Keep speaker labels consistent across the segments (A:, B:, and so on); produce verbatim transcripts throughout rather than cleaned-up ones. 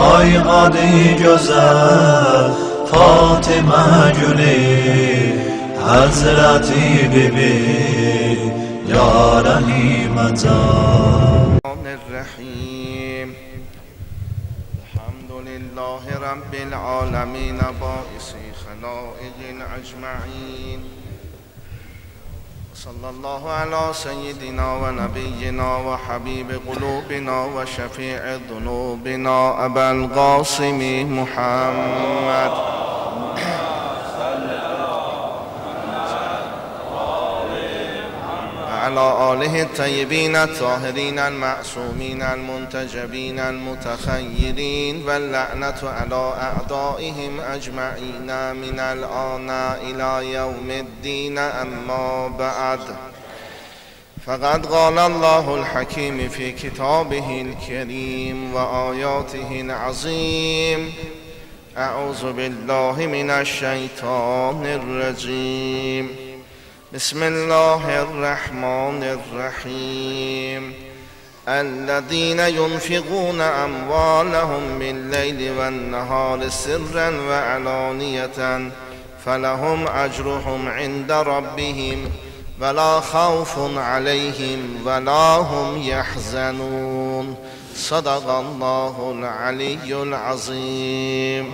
A: ay adi güzel Fatıma gülü Hazreti Bibi Ya Rahime Can
B: Rahim Elhamdülillahi Rabbil alemin Baisi halaiqin ecma'in Sallallahu ala seyyidina ve nebiyyina ve habibi kulubina ve şefi'i zunubina Ebel Qasimi Muhammed على آله الطيبين الطاهرين المعصومين المنتجبين المتخيرين واللعنة على أعدائهم أجمعين من الآن إلى يوم الدين أما بعد فقد قال الله الحكيم في كتابه الكريم وآياته العظيم أعوذ بالله من الشيطان الرجيم بسم الله الرحمن الرحيم الذين ينفقون أموالهم بالليل والنهار سرا وعلانية فلهم أجرهم عند ربهم ولا خوف عليهم ولا هم يحزنون صدق الله العلي العظيم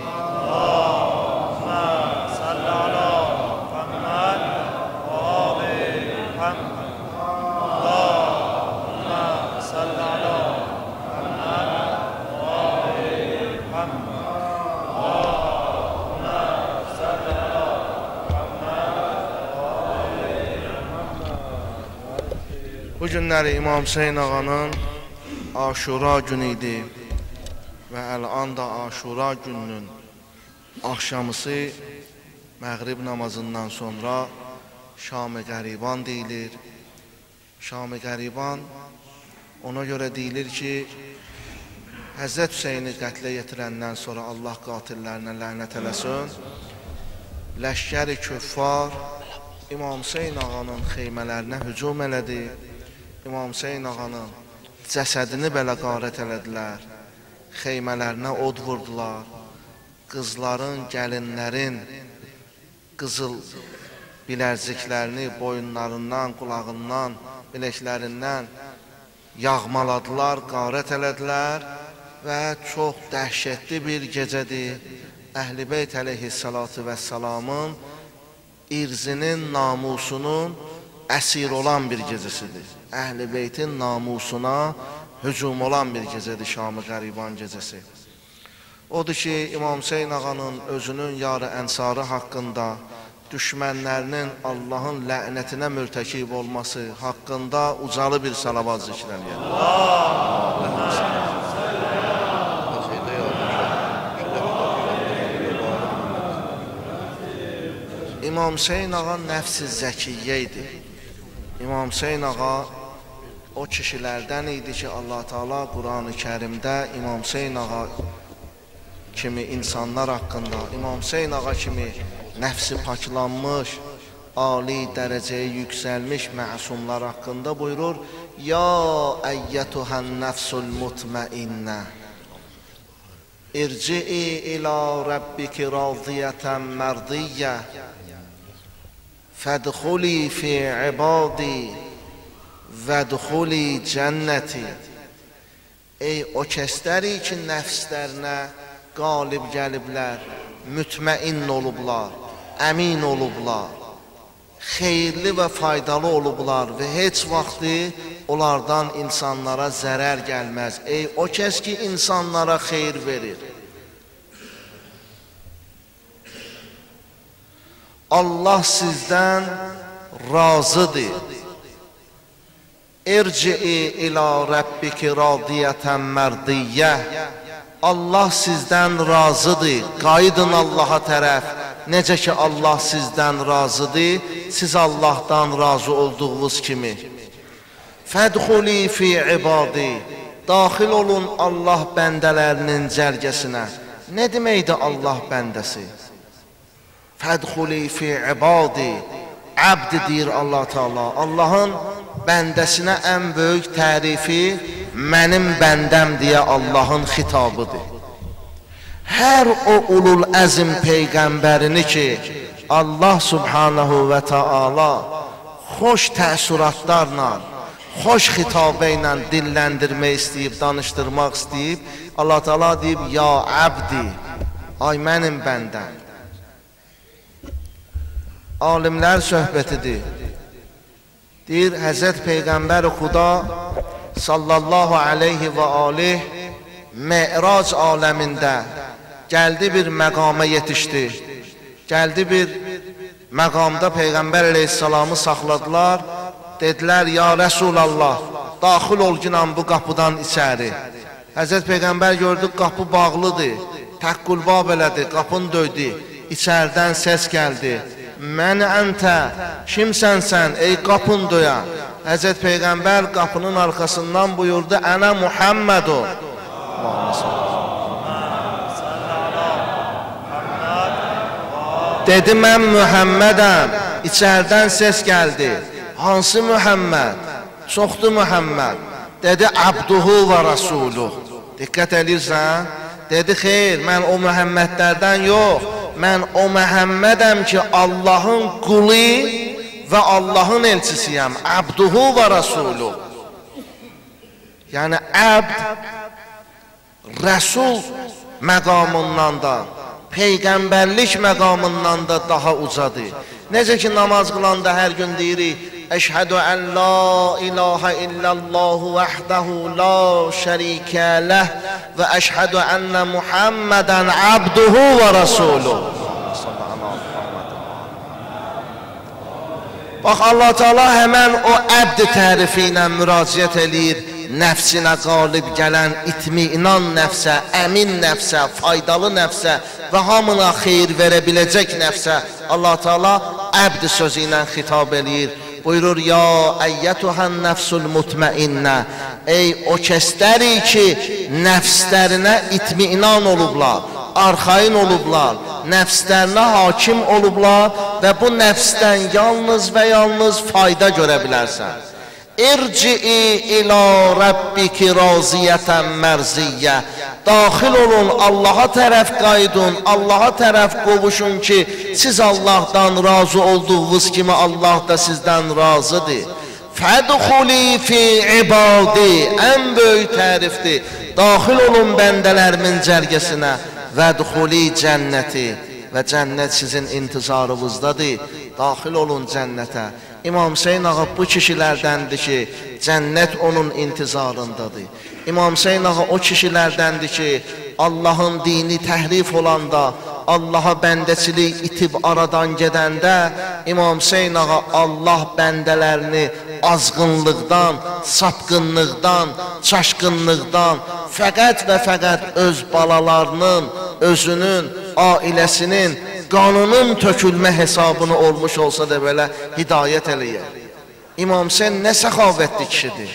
B: Bu günləri İmam Hüseyin ağanın Aşura günü idi və əl-an da Aşura gününün axşamısı məğrib namazından sonra Şam-ı Qəriban deyilir. Şam-ı Qəriban ona görə deyilir ki, Həzrət Hüseyni qətlə yetirəndən sonra Allah qatillərinə lənət eləsin, ləşkəri küffar İmam Hüseyin ağanın xeymələrinə hücum elədi. İmam Hüseyin ağanın cəsədini belə qarət elədilər, xeymələrinə od vurdular, qızların, gəlinlərin qızıl bilərziklərini boyunlarından, qulağından, biləklərindən yağmaladılar, qarət elədilər və çox dəhşətli bir gecədir. Əhl-i Beyt əleyhissalatu vəssalamın irzinin, namusunun əsir olan bir gecəsidir. Əhl-i Beytin namusuna hücum olan bir gecədir Şam-ı Qəriban gecəsi. Odur ki, İmam Hüseyin ağanın özünün yarı ənsarı haqqında, düşmənlərinin Allahın lənətinə mürtəkib olması haqqında ucalı bir salavat zikr eləyək. İmam Hüseyin ağa nəfs-i zəkiyyə idi. İmam Hüseyin ağa o kişilərdən idi ki, Allah Teala Quran-ı Kərimdə İmam Hüseyin ağa kimi insanlar haqqında, İmam Hüseyin ağa kimi nəfsi paklanmış, ali dərəcəyə yüksəlmiş məsumlar haqqında buyurur: Ya əyyətuhən nəfsul mutmainnə irci'i ila rabbiki radiyətən mərdiyyə fədxuli fi ibadi vədxuli cənnəti. Ey o kəsləri ki, nəfslərinə qalib gəliblər, mütməin olublar, əmin olublar, xeyirli və faydalı olublar və heç vaxtı onlardan insanlara zərər gəlməz. Ey o kəs ki, insanlara xeyir verir. Allah sizdən razıdır. İrci'i ila rabbiki radiyətən mərdiyyə. Allah sizdən razıdır. Qayıdın Allaha tərəf. Necə ki Allah sizdən razıdır, siz Allahdan razı olduğunuz kimi. Fədxuli fi ibadi. Daxil olun Allah bəndələrinin cərgəsinə. Nə deməkdir Allah bəndəsi? Fədxuli fi ibadi. Abd deyir Allah Teala. Allahın bəndəsinə ən böyük tərifi mənim bəndəm deyə Allahın xitabıdır. hər o ulul əzm peyğəmbərini ki, Allah subhanahu və taala xoş təəssüratlarla, xoş xitabə ilə dilləndirmək istəyib, danışdırmaq istəyib, Allah Taala deyib, ya əbdi, ay mənim bəndəm. Alimlər söhbətidir. Deyir, Həzrət Peyğəmbər Xuda sallallahu aleyhi və aleyh Me'rac aləmində gəldi bir məqama yetişdi. Gəldi bir məqamda Peyğəmbər əleyhissalamı saxladılar. Dedilər, ya Rəsulallah, daxil ol günən bu qapıdan içəri. Həzrət Peyğəmbər gördü, qapı bağlıdır, təqqülbab elədi, qapını döydü. İçərdən səs gəldi. Mən əntə, kimsən sən, ey qapını döyan? Həzrət Peyğəmbər qapının arxasından buyurdu, ənə Muhammedu. Dedi, mən Muhammedəm. İçərdən səs gəldi. Hansı Muhammed? Çoxdu Muhammed. Dedi, abduhu və rasuluh. Diqqət edirsən? Dedi, xeyr, mən o Muhammedlərdən yox. Mən o Məhəmmədəm ki, Allahın qulu və Allahın elçisiyəm. Abduhu və rasuluh. Yəni, əbd, rəsul məqamından da, peyğəmbərlik məqamından da daha ucadır. Necə ki, namaz qılanda hər gün deyirik, əşhədü ən la ilahə illəllahu vəhdəhu la şərikə ləh və əşhədü ənnə Muhammədən abduhu və rasuluh. Bax, Allah Teala həmən o əbd tərifi ilə müraciət eləyir, nəfsinə qalib gələn itminan nəfsə, əmin nəfsə, faydalı nəfsə və hamına xeyir verə biləcək nəfsə Allah Teala əbd sözü ilə xitab eləyir. Buyurur, ya əyyətuhən nəfsul mutmainnə, ey o kəsləri ki, nəfslərinə itminan olublar, arxain olublar, nəfslərinə hakim olublar və bu nəfsdən yalnız və yalnız fayda görə bilərsən. İrci'i ila rabbiki raziyətən mərziyyə, daxil olun, Allaha tərəf qaydun, Allaha tərəf qovuşun ki, siz Allahdan razı olduğunuz kimi Allah da sizdən razıdır. Fədxuli fi ibadi, ən böyük tərifdir, daxil olun bəndələrimin cərgəsinə, vədxuli cənnəti və cənnət sizin intizarınızdadır, daxil olun cənnətə. İmam Hüseyin ağa bu kişilərdəndir ki, cənnət onun intizarındadır. İmam Hüseyin ağa o kişilərdəndir ki, Allahın dini təhrif olanda, Allaha bəndəçilik itib aradan gedəndə, İmam Hüseyin ağa Allah bəndələrini azğınlıqdan, sapqınlıqdan, çaşqınlıqdan, fəqət və fəqət öz balalarının, özünün, ailəsinin, qanının tökülmə hesabını olmuş olsa da belə hidayət eləyər. İmam Hüseyin nə səxavətli kişidir?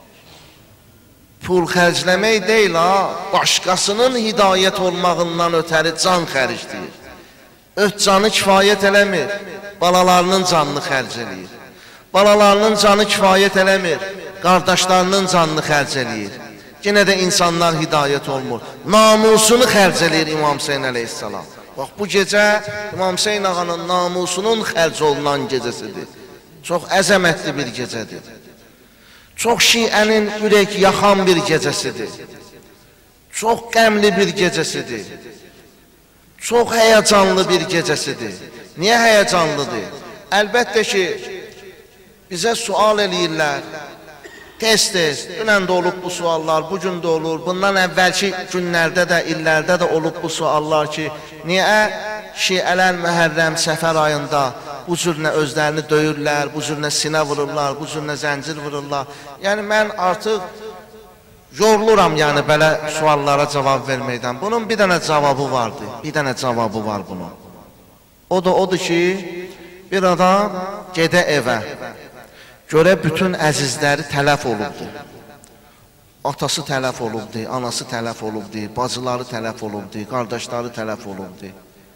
B: Pul xərcləmək deyil ha, başqasının hidayət olmağından ötəri can xərcləyir. Öz canı kifayət eləmir, balalarının canını xərc eləyir. Balalarının canı kifayət eləmir, qardaşlarının canını xərc eləyir. Yenə də insanlar hidayət olmur. Namusunu xərc eləyir İmam Hüseyin əleyhissalam. Bax, bu gecə İmam Hüseyin ağanın namusunun xərc olunan gecəsidir. Çox əzəmətli bir gecədir. Çox şiənin ürək yaxan bir gecəsidir. Çox qəmli bir gecəsidir. Çox həyəcanlı bir gecəsidir. Niyə həyəcanlıdır? Əlbəttə ki, bizə sual eləyirlər. Tez-tez, dünən də olub bu suallar, bugün də olur. Bundan əvvəlki günlərdə də, illərdə də olub bu suallar ki, niyə şiələr Məhərrəm səfər ayında bu cürünə özlərini döyürlər, bu cürünə sinə vururlar, bu cürünə zəncir vururlar. Yəni, mən artıq yoruluram, yəni, belə suallara cavab verməkdən. Bunun bir dənə cavabı vardı, bir dənə cavabı var bunun. O da odur ki, bir adam gedə evə, görə bütün əzizləri tələf olubdur. Atası tələf olubdur, anası tələf olubdur, bacıları tələf olubdur, qardaşları tələf olubdur.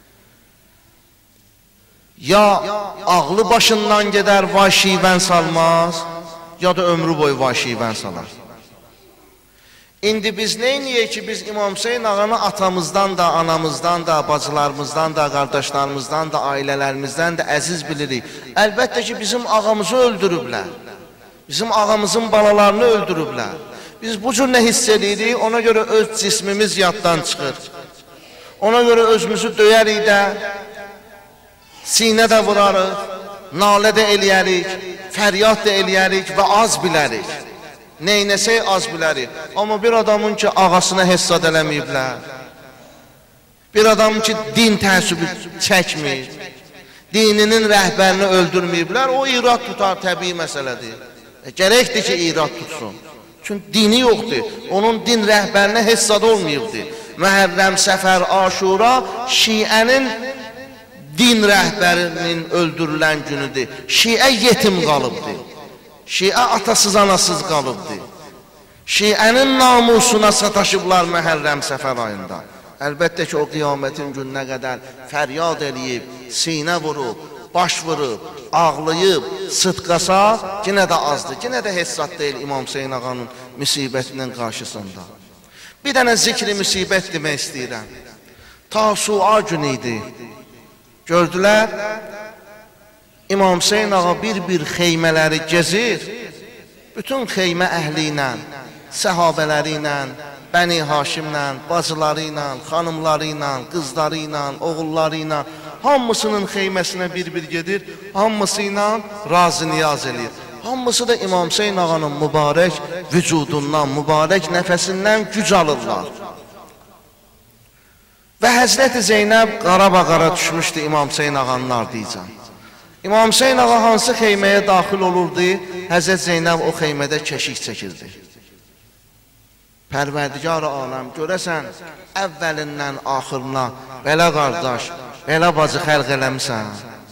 B: Ya ağlı başından gedər, vay şivən salmaz, ya da ömrü boyu vay şivən salar. İndi biz neyniyək ki, biz İmam Hüseyin ağanı atamızdan da, anamızdan da, bacılarımızdan da, qardaşlarımızdan da, ailələrimizdən də əziz bilirik. Əlbəttə ki, bizim ağamızı öldürüblər. Bizim ağamızın balalarını öldürüblər. Biz bu cür nə hiss edirik, ona görə öz cismimiz yaddan çıxır. Ona görə özümüzü döyərik də, sinə də vurarıq, nalə də eləyərik, fəryad da eləyərik və az bilərik. Neynəsək az bilərik. Amma bir adamın ki, ağasına hesad eləməyiblər, bir adamın ki, din təəssübü çəkmir, dininin rəhbərini öldürməyiblər, o irad tutar, təbii məsələdir. E, gərəkdir ki, irad tutsun. Çünki dini yoxdur, onun din rəhbərinə hesad olmayıbdır. Məhərrəm, Səfər, Aşura Şiənin din rəhbərinin öldürülən günüdür. Şiə yetim qalıbdır. Şiə atasız, anasız qalıbdır. Şiənin namusuna sataşıblar Məhərrəm, Səfər ayında. Əlbəttə ki, o qiyamətin gününə qədər fəryad eləyib, sinə vurub, baş vurub, ağlayıb, sıdqasa, yenə də azdır. Yenə də hesad deyil İmam Hüseyin ağanın müsibətinin qarşısında. Bir dənə zikri müsibət demək istəyirəm. Tasua günü idi. Gördülər, İmam Hüseyin ağa bir-bir xeymələri gezir, bütün xeymə əhli ilə, səhabələri ilə, Bəni Haşimlə, bacıları ilə, xanımları ilə, qızları ilə, oğulları ilə, hamısının xeyməsinə bir-bir gedir, hamısı ilə razı niyaz edir. Hamısı da İmam Hüseyin ağanın mübarək vücudundan, mübarək nəfəsindən güc alırlar. Və Həzrəti Zeynəb qara-qara düşmüşdü İmam Hüseyin ağanın ardıycan. İmam Hüseyin ağa hansı xeyməyə daxil olurdu, Həzrət Zeynəb o xeymədə keşik çəkirdi. Pərverdigar-ı aləm, görəsən, əvvəlindən axırına belə qardaş, belə bacı xəlq eləmişsən.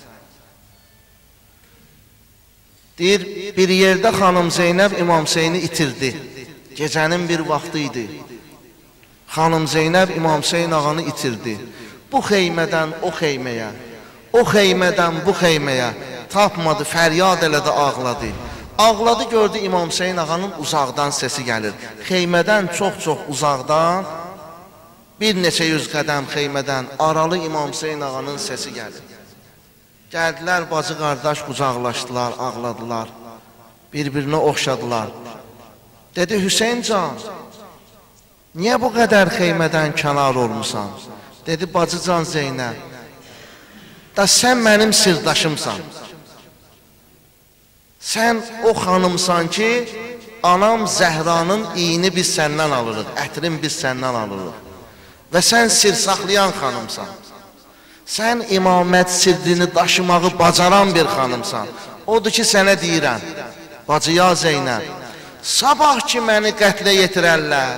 B: Deyir, bir yerdə xanım Zeynəb İmam Hüseyni itirdi. Gecənin bir vaxtı idi. Xanım Zeynəb İmam Hüseyin ağanı itirdi. Bu xeymədən o xeyməyə, o xeymədən bu xeyməyə tapmadı, fəryad elədi, ağladı. Ağladı, gördü İmam Hüseyin ağanın uzaqdan səsi gəlir. Xeymədən çox-çox uzaqdan, bir neçə yüz qədəm xeymədən aralı İmam Hüseyin ağanın səsi gəlir. Gəldilər, bacı qardaş qucaqlaşdılar, ağladılar, bir-birinə oxşadılar. Dedi, Hüseyin can, niyə bu qədər xeymədən kənar olmuşsan? Dedi, bacı can Zeynəb, da sən mənim sirdaşımsan. Sən o xanımsan ki, anam Zəhranın iyini biz səndən alırıq, ətrin biz səndən alırıq. Və sən sir saxlayan xanımsan. Sən imamət sirrini daşımağı bacaran bir xanımsan. Odur ki, sənə deyirəm, bacı ya Zeynəb, sabah ki məni qətlə yetirərlər,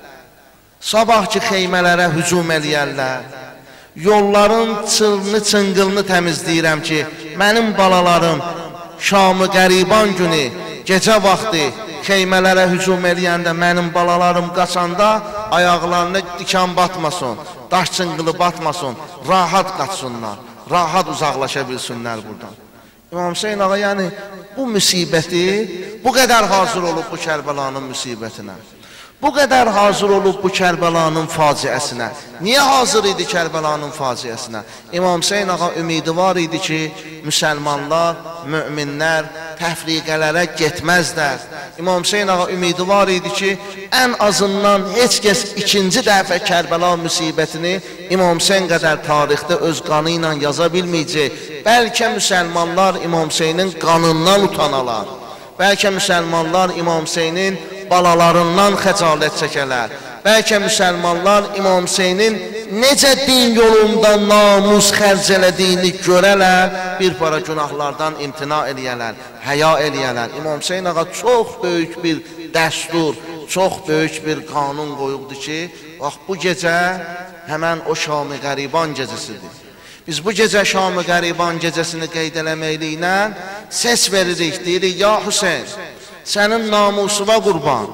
B: sabah ki xeymələrə hücum eləyərlər, yolların çılını, çınqılını təmizləyirəm ki, mənim balalarım Şam-ı qəriban günü, gecə vaxtı xeymələrə hücum eləyəndə mənim balalarım qaçanda ayaqlarına dikan batmasın, daş çınqılı batmasın, rahat qaçsınlar, rahat uzaqlaşa bilsinlər buradan. İmam Hüseyin ağa, yəni bu müsibəti, bu qədər hazır olub bu Kərbəlanın müsibətinə. Bu qədər hazır olub bu Kərbəlanın faciəsinə. Niyə hazır idi Kərbəlanın faciəsinə? İmam Hüseyin ağa ümidi var idi ki, müsəlmanlar, müminlər təfriqələrə getməzlər. İmam Hüseyin ağa ümidi var idi ki, ən azından heç kəs ikinci dəfə Kərbəla müsibətini İmam Hüseyin qədər tarixdə öz qanı ilə yaza bilməyəcək. Bəlkə müsəlmanlar İmam Hüseynin qanından utanalar. Bəlkə müsəlmanlar İmam Hüseynin balalarından xəcalət çəkələr. Bəlkə müsəlmanlar İmam Hüseynin necə din yolunda namus xərc elədiyini görələr, bir para günahlardan imtina eləyələr, həya eləyələr. İmam Hüseyin ağa çox böyük bir dəstur, çox böyük bir qanun qoyubdur ki, bax bu gecə həmən o Şam-ı qəriban gecəsidir. Biz bu gecə Şam-ı qəriban gecəsini qeyd eləməklə səs veririk, deyirik, ya Hüseyin, sənin namusuva qurban,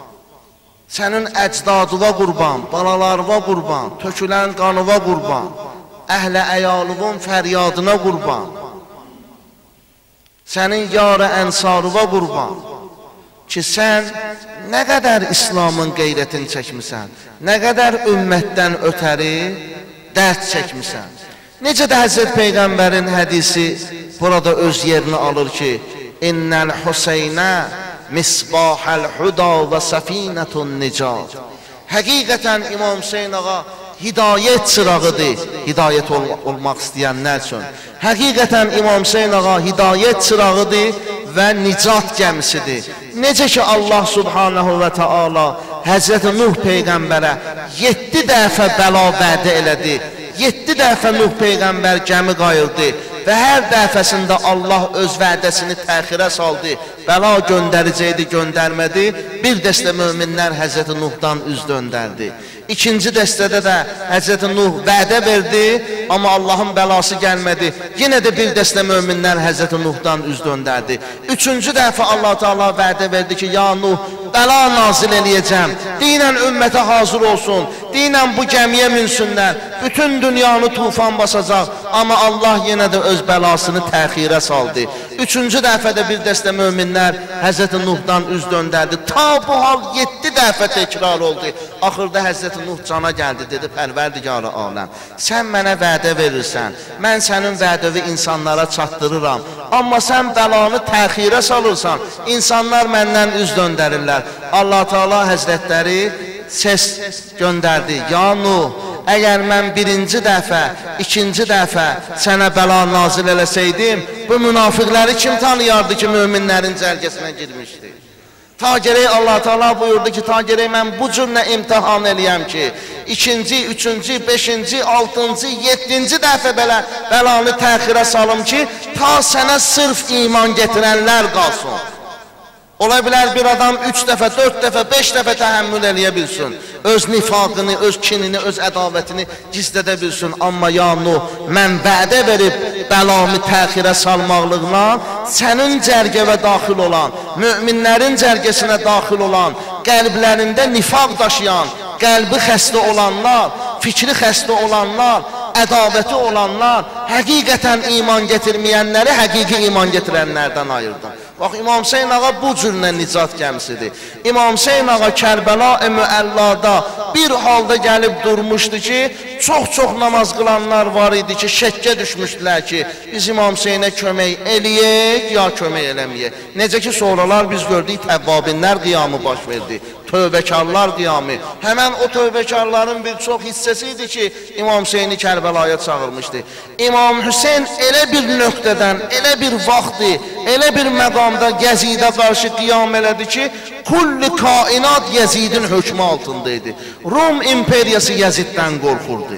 B: sənin əcdadıva qurban, balalarıva qurban, tökülən qanıva qurban, əhlə əyalının fəryadına qurban, sənin yar-ı ənsarıva qurban ki, sən nə qədər İslamın qeyrətini çəkmisən, nə qədər ümmətdən ötəri dərd çəkmisən. Necə də Həzrət Peyğəmbərin hədisi burada öz yerini alır ki, İnnəl Hüseynə misbahəl huda və səfinətun nicat. Həqiqətən İmam Hüseyn ağa hidayət çırağıdır, hidayət ol olmaq istəyənlər üçün. Həqiqətən İmam Hüseyn ağa hidayət çırağıdır və nicat gəmisidir. Necə ki Allah Subhanahu və Teala Həzrəti Nuh Peyğəmbərə yeddi dəfə bəla vədə elədi. Yeddi dəfə Nuh Peyğəmbər gəmi qayırdı və hər dəfəsində Allah öz vədəsini təxirə saldı. Bəla göndərəcəkdi, göndərmədi. Bir dəstə möminlər Həzrəti Nuhdan üz döndərdi. İkinci dəstədə də Həzrəti Nuh vədə verdi, amma Allahın bəlası gəlmədi. Yenə də bir dəstə möminlər Həzrəti Nuhdan üz döndərdi. Üçüncü dəfə Allah Teala vədə verdi ki, ya Nuh, bəla nazil eləyəcəm. Dinən ümmətə hazır olsun. Dinən bu gəmiyə minsünlər. Bütün dünyanı tufan basacaq. Amma Allah yenə də öz bəlasını təxirə saldı. Üçüncü dəfədə bir dəstə möminlər Həzrəti Nuhdan üz döndərdi. Ta bu hal yeddi dəfə təkrar oldu. Axırda Həzrəti Nuh cana gəldi, dedi, Pərverdigarı aləm, sən mənə vədə verirsən, mən sənin vədəvi insanlara çatdırıram, amma sən bəlanı təxirə salırsan, insanlar məndən üz döndərirlər. Allah Teala Həzrətləri səs göndərdi, ya Nuh, əgər mən birinci dəfə, ikinci dəfə sənə bəla nazil eləsəydim, bu münafiqləri kim tanıyardı ki, möminlərin cərgəsinə girmişdi? Ta gerək Allah Teala buyurdu ki, ta gerək mən bu cürlə imtihan eləyəm ki, ikinci, üçüncü, beşinci, altıncı, yeddinci dəfə belə bəlanı təxirə salım ki, ta sənə sırf iman getirənlər qalsın. Ola bilər bir adam üç dəfə, dörd dəfə, beş dəfə təhəmmül eləyə bilsin. Öz nifaqını, öz kinini, öz ədavətini gizlədə bilsin. Amma ya Nuh, mən vədə verib bəlamı təxirə salmaqlığına sənin cərgəvə daxil olan, möminlərin cərgəsinə daxil olan, qəlblərində nifaq daşıyan, qəlbi xəstə olanlar, fikri xəstə olanlar, ədavəti olanlar, həqiqətən iman getirməyənləri həqiqi iman getirənlərdən ayırdım. Bax, İmam Hüseyn ağa bu cürlə nicat gəmisidir. İmam Hüseyn ağa Kərbəla-i Müəllada bir halda gəlib durmuşdu ki, çox-çox namaz qılanlar var idi ki, şəkkə düşmüşdülər ki, biz İmam Hüseynə kömək eləyək, ya kömək eləməyək. Necə ki, sonralar biz gördük, təvvabinlər qiyamı baş verdi, tövbəkarlar qiyamı. Həmən o tövbəkarların bir çox hissəsi idi ki, İmam Hüseyni Kərbəlaya çağırmışdı. İmam Hüseyn elə bir nöqtədən, elə bir vaxtı, elə bir məqamda Yəzidə qarşı qiyam elədi ki, kulli kainat Yəzidin hökmü altındaydı. Rum imperiyası Yəziddən qorxurdu.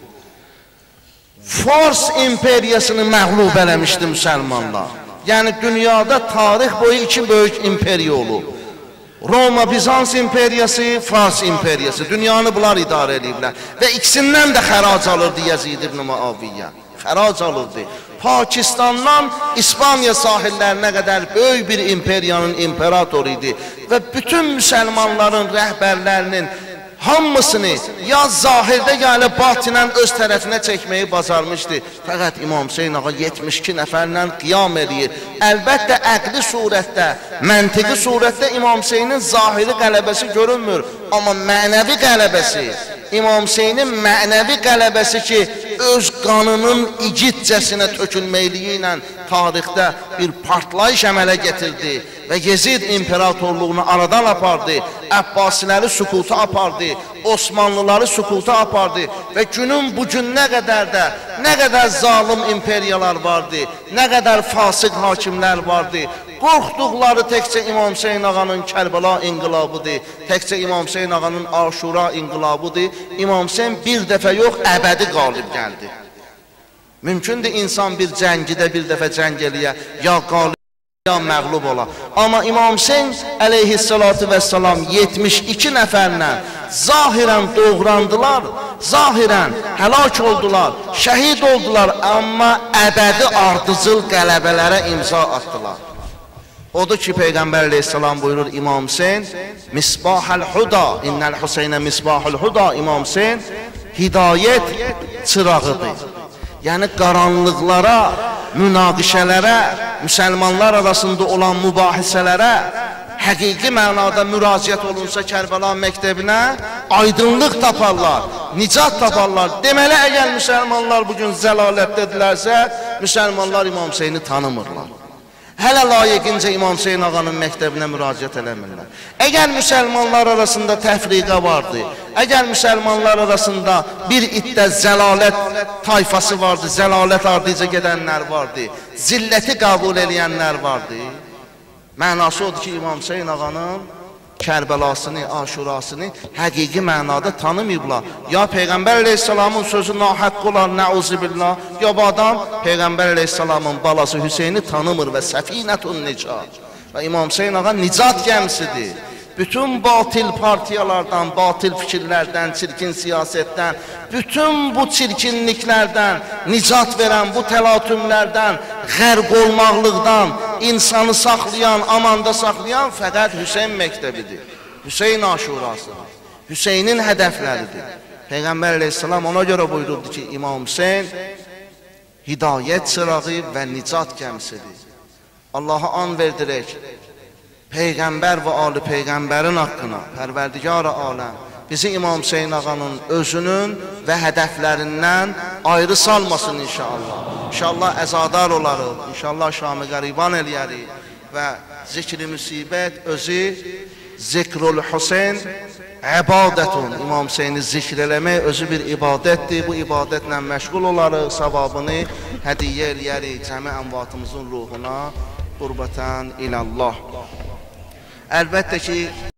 B: Fars imperiyasını məğlub eləmişdi müsəlmanlar. Yəni dünyada tarix boyu iki böyük imperiya olub. Roma, Bizans imperiyası, Fars imperiyası. Dünyanı bunlar idarə ediblər. Və ikisindən də xərac alırdı Yəzid ibn Muaviyyə. Xərac alırdı. Pakistandan İspaniya sahillərinə qədər böyük bir imperiyanın imperatoru idi. Və bütün müsəlmanların rəhbərlərinin hamısını ya zahirdə yəni batinən öz tərəfinə çəkməyi bacarmışdı. Fəqət İmam Hüseyn ağa yetmiş iki nəfərlə qiyam edir. Əlbəttə əqli surətdə, məntiqi surətdə İmam Hüseynin zahiri qələbəsi görünmür. Amma mənəvi qələbəsi, İmam Hüseynin mənəvi qələbəsi ki, öz qanının igidcəsinə tökülməkliyi ilə tarixdə bir partlayış əmələ getirdi və Yezid imperatorluğunu aradan apardı, Əbbasiləri sükuta apardı, Osmanlıları sükuta apardı və günün bu gün nə qədər də, nə qədər zalim imperiyalar vardı, nə qədər fasıq hakimlər vardı, qorxduqları təkcə İmam Hüseyn ağanın Kərbəla inqilabıdır, təkcə İmam Hüseyn ağanın Aşura inqilabıdır. İmam Hüseyn bir dəfə yox, əbədi qalib gəldi. Mümkündür insan bir cəngidə bir dəfə cəng eləyə, ya qalib, ya məğlub ola. Amma İmam Hüseyn əleyhissalatu vəssalam yetmiş iki nəfərlə zahirən doğrandılar, zahirən həlak oldular, şəhid oldular, amma əbədi ardıcıl qələbələrə imza atdılar. Odur ki, Peyğəmbər əleyhissalam buyurur, İmam Hüseyn misbahəl huda, innəl Hüseynə misbahəl huda, İmam Hüseyn hidayət çırağıdır. Yəni qaranlıqlara, münaqişələrə, müsəlmanlar arasında olan mübahisələrə, həqiqi mənada müraciət olunsa Kərbəla məktəbinə aydınlıq taparlar, nicat taparlar. Deməli, əgər müsəlmanlar bugün zəlalətdədirlərsə, müsəlmanlar İmam Hüseyni tanımırlar. Hələ layiqincə İmam Hüseyin ağanın məktəbinə müraciət eləmirlər. Əgər müsəlmanlar arasında təfriqə vardı, əgər müsəlmanlar arasında bir iddə zəlalət tayfası vardı, zəlalət ardıca gedənlər vardı, zilləti qəbul eləyənlər vardı, mənası odur ki, İmam Hüseyin ağanın Kərbəlasını, Aşurasını həqiqi mənada tanımayıblar. Ya Peyğəmbər əleyhissalamın sözü nahəqq olar, nəuzubillah, ya bu adam Peyğəmbər əleyhissalamın balası Hüseyni tanımır və səfinətun nicat. Və İmam Hüseyin ağa nicat gəmisidir. Bütün batil partiyalardan, batil fikirlərdən, çirkin siyasətdən, bütün bu çirkinliklərdən, nicat verən bu təlatümlərdən, qərq olmaqlıqdan, insanı saxlayan, amanda saxlayan fəqət Hüseyin məktəbidir. Hüseyin Aşurasıdır. Hüseynin hədəfləridir. Peyğəmbər əleyhissalam ona görə buyuruldu ki, İmam Hüseyin hidayət çırağı və nicat gəmisidir. Allaha an verdirək. Peyğəmbər və ali Peyğəmbərin haqqına, Pərverdigar-ı aləm, bizi İmam Hüseyin ağanın özünün və hədəflərindən ayrı salmasın inşallah. İnşallah əzadar olarıq, inşallah Şam-ı qəriban eləyərik və zikri müsibət özü zikrul Hüseyin ibadətun. İmam Hüseyni zikr eləmək özü bir ibadətdir. Bu ibadətlə məşğul olarıq, savabını hədiyyə eləyərik cəmi əmvatımızın ruhuna, qurbətən ilallah. Əlbəttə ki,